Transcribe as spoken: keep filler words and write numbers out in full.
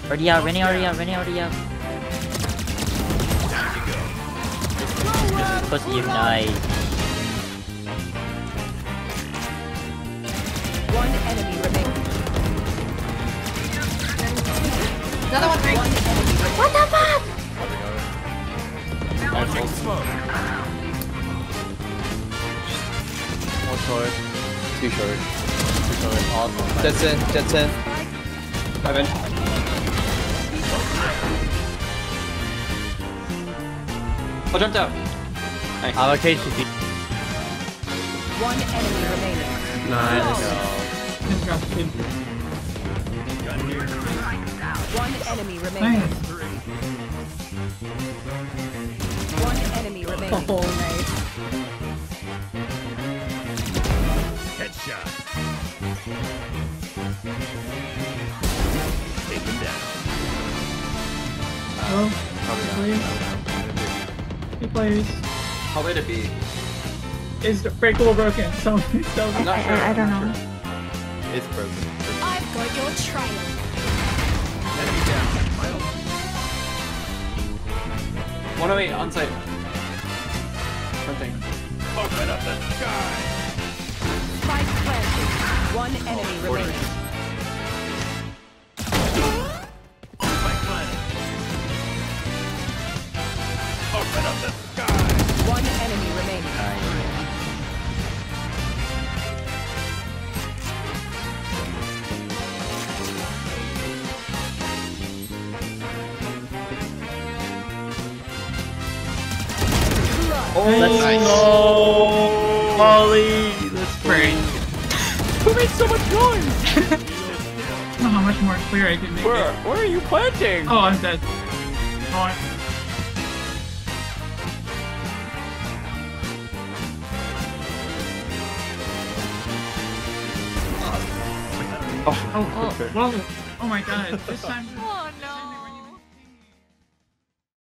Already out, Rennie already out, Rennie already out. This is pussy if nice. One enemy remaining. Another one right. One enemy remaining. What the fuck? Launching smoke. One short. Two short. Two short. Awesome. Jets in. Jets in. Heaven. Oh, jumped out. Nice. Allocation fee. One enemy remaining. Nice. One enemy remaining. Nice. One enemy remaining. Oh, nice. Headshot. Take him down. Oh, Probably please. not. He plays. How way to be? Is the breakable broken? Someone tell me. I'm not I- sure. I- I don't I'm not know. sure. It's broken. I've got your trail. Enemy down. one oh eight on site. Something. Open up the sky. Spike planted. One enemy remaining. Spike planted. Open up the sky. One enemy remaining. Oh, let's go! Molly! Let's Great. Who made so much noise? I don't know how much more clear I can make Where? it. Where are you planting? Oh, I'm dead. Oh, I... Oh, oh, whoa. Oh my god. This time.